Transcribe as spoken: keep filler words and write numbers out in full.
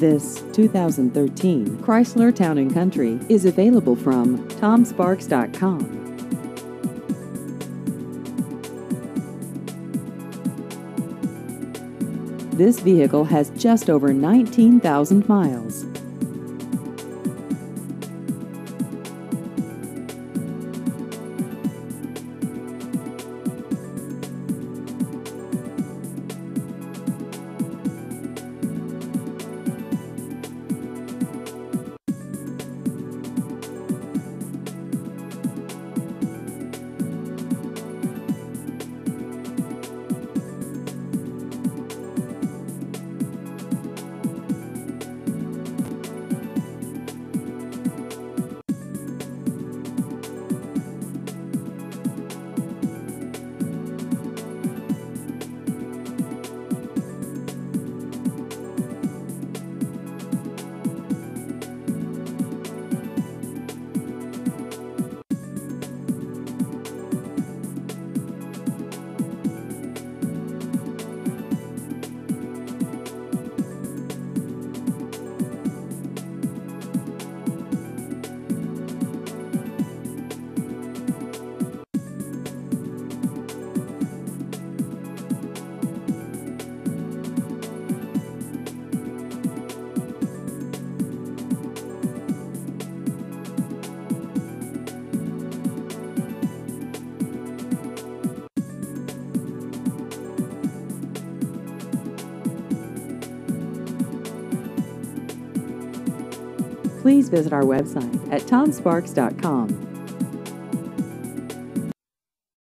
This two thousand thirteen Chrysler Town and Country is available from tom sparks dot com. This vehicle has just over nineteen thousand miles. Please visit our website at tom sparks dot com.